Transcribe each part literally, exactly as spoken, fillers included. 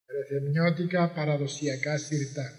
ερεθεμνιώτικα παραδοσιακά συρτά.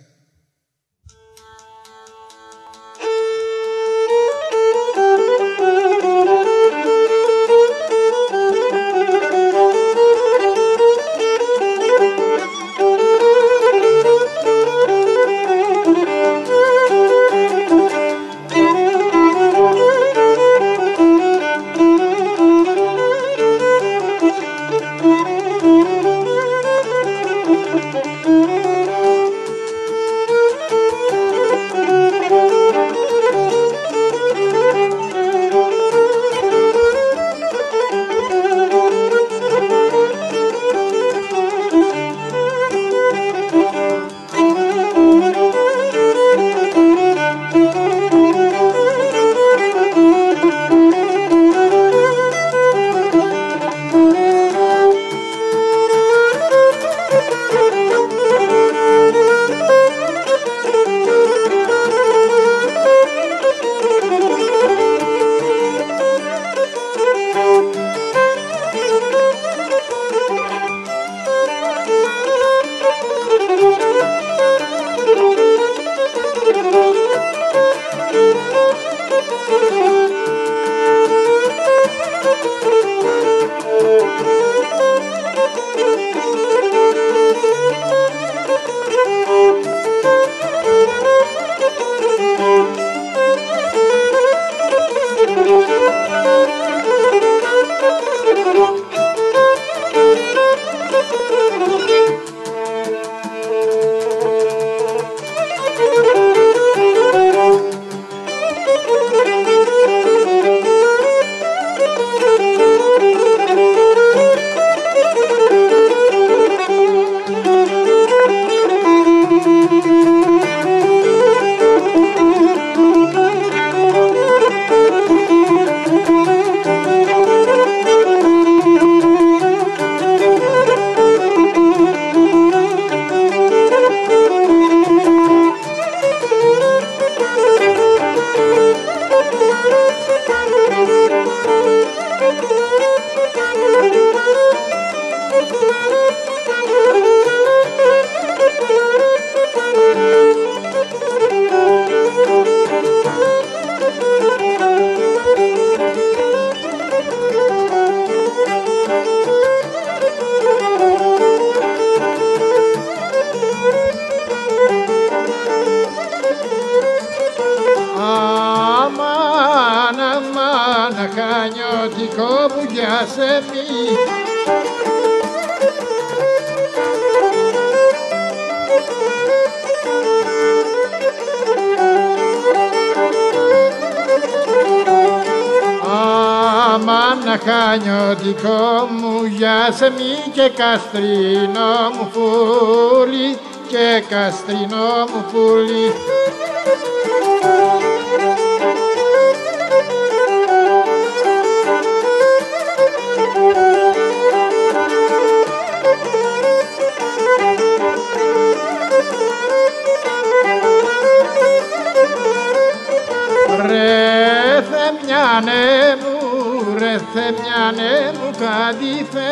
Χανιώτικο μου για σεμί. Αμάν χανιώτικο μου για σεμί και καστρίνο μου φούλι και καστρίνο μου φούλι. Ρε θεμιάνε μου, ρε θεμιάνε μου καντήφε.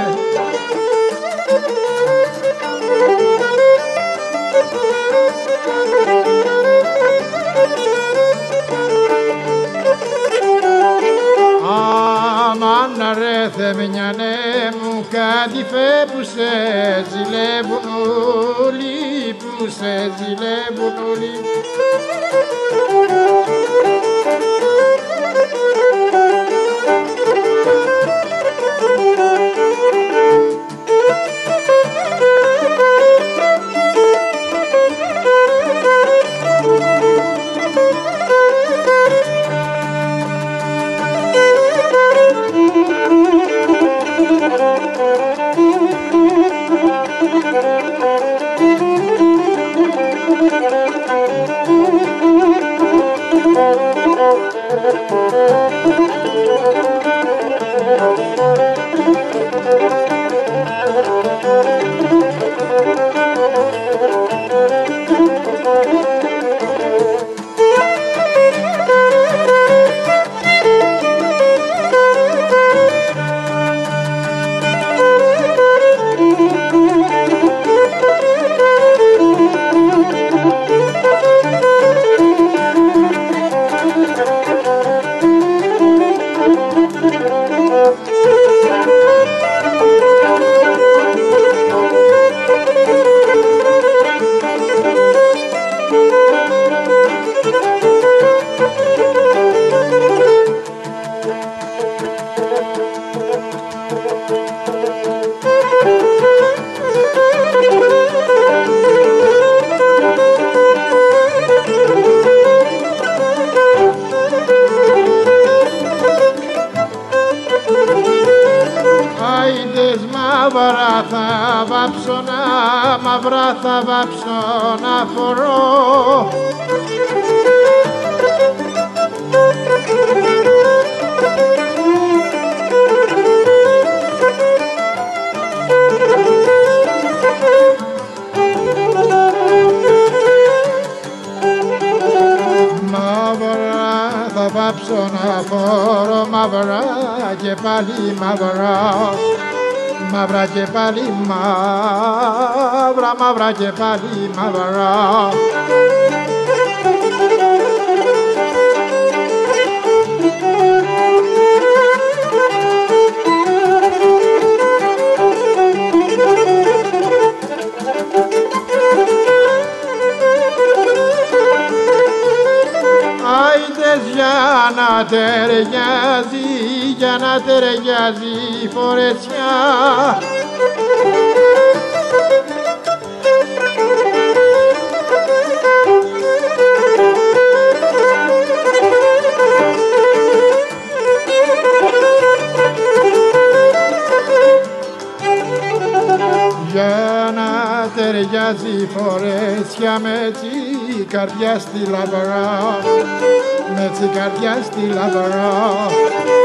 Αμάν ρε θεμιάνε μου καντήφε που σε ζηλεύουν όλοι, που σε ζηλεύουν όλοι. μαύρα, μαύρα θα βάψω να φορώ. Μαύρα θα βάψω να φορώ, μαύρα και πάλι μαύρα. Μαύρα και πάλι μαύρα, μαύρα και πάλι μαύρα. Άιντες για να ταιριάζει, για να ταιριάζει η φορεσιά. Για να ταιριάζει η φορέσια με τσι καρδιά στη λαβρά, με τσι καρδιά στη λαβρά.